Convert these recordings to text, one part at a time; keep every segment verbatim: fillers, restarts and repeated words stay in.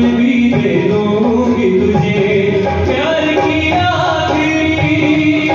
भी दे दूंगी तुझे प्यार की आखिरी।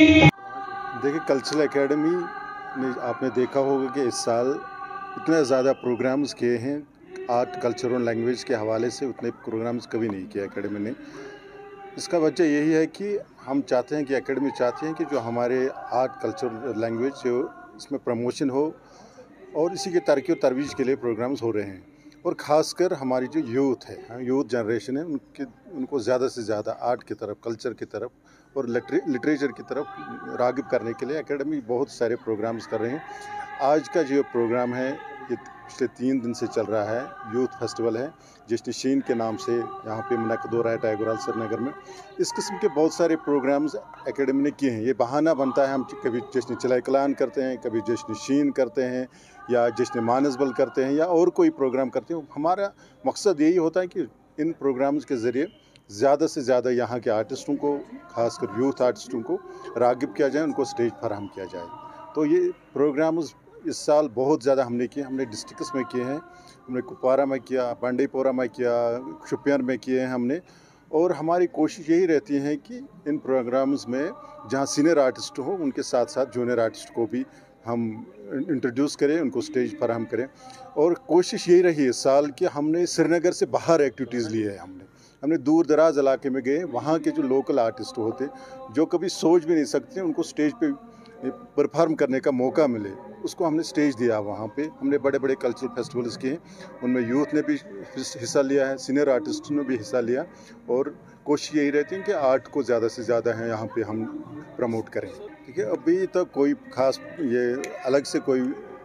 देखिए, कल्चरल एकेडमी ने आपने देखा होगा कि इस साल इतने ज़्यादा प्रोग्राम्स किए हैं आर्ट, कल्चर और लैंग्वेज के हवाले से। उतने प्रोग्राम्स कभी नहीं किए एकेडमी ने। इसका वजह यही है कि हम चाहते हैं कि एकेडमी चाहती हैं कि जो हमारे आर्ट, कल्चर, लैंग्वेज हो इसमें प्रमोशन हो और इसी के तरक्की और तरवीज के लिए प्रोग्राम्स हो रहे हैं। और ख़ासकर हमारी जो यूथ है, यूथ जनरेशन है, उनके उनको ज़्यादा से ज़्यादा आर्ट की तरफ, कल्चर की तरफ और लिटरेचर की तरफ राग़िब करने के लिए एकेडमी बहुत सारे प्रोग्राम्स कर रहे हैं। आज का जो प्रोग्राम है ये पिछले तीन दिन से चल रहा है। यूथ फेस्टिवल है, जश्न शीन के नाम से यहाँ पे मुनक़्क़िद हो रहा है टाइगोराल श्रीनगर में। इस किस्म के बहुत सारे प्रोग्राम्स एकेडमी ने किए हैं। ये बहाना बनता है, हम कभी जश्न चिलाकलान करते हैं, कभी जश्न शीन करते हैं या जश्न मानसबल करते हैं या और कोई प्रोग्राम करते हैं। हमारा मकसद यही होता है कि इन प्रोग्राम्स के ज़रिए ज़्यादा से ज़्यादा यहाँ के आर्टिस्टों को, ख़ासकर यूथ आर्टिस्टों को राग़िब किया जाए, उनको स्टेज फराहम किया जाए। तो ये प्रोग्राम्स इस साल बहुत ज़्यादा हमने किए। हमने डिस्ट्रिक्ट्स में किए हैं, हमने कुपवारा में किया, बांडीपोरा में किया, शोपियान में किए हैं हमने। और हमारी कोशिश यही रहती है कि इन प्रोग्राम्स में जहाँ सीनियर आर्टिस्ट हो उनके साथ साथ जूनियर आर्टिस्ट को भी हम इंट्रोड्यूस करें, उनको स्टेज फराहम करें। और कोशिश यही रही इस साल कि हमने श्रीनगर से बाहर एक्टिविटीज़ ली है। हमने हमने दूर दराज इलाके में गए, वहाँ के जो लोकल आर्टिस्ट होते जो कभी सोच भी नहीं सकते उनको स्टेज पे परफॉर्म करने का मौका मिले, उसको हमने स्टेज दिया। वहाँ पे हमने बड़े बड़े कल्चरल फेस्टिवल्स किए, उनमें यूथ ने भी हिस्सा लिया है, सीनियर आर्टिस्ट ने भी हिस्सा लिया। और कोशिश यही रहती है कि आर्ट को ज़्यादा से ज़्यादा है यहाँ पे हम प्रमोट करें। ठीक है, अभी तक कोई ख़ास ये अलग से कोई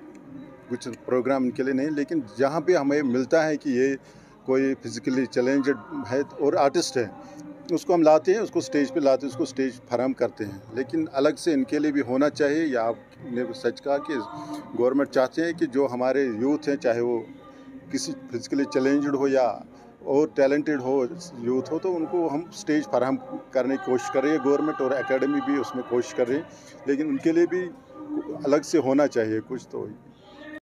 कुछ प्रोग्राम के लिए नहीं, लेकिन जहाँ पे हमें मिलता है कि ये कोई फिज़िकली चैलेंज्ड है और आर्टिस्ट है, उसको हम लाते हैं, उसको स्टेज पे लाते हैं, उसको स्टेज फराहम करते हैं। लेकिन अलग से इनके लिए भी होना चाहिए। या आपने सच कहा कि गवर्नमेंट चाहते हैं कि जो हमारे यूथ हैं, चाहे वो किसी फिज़िकली चैलेंज्ड हो या और टैलेंटेड हो यूथ हो, तो उनको हम स्टेज फराहम करने की कोशिश कर रही है गवर्नमेंट, और एकेडमी भी उसमें कोशिश कर रही है। लेकिन उनके लिए भी अलग से होना चाहिए कुछ। तो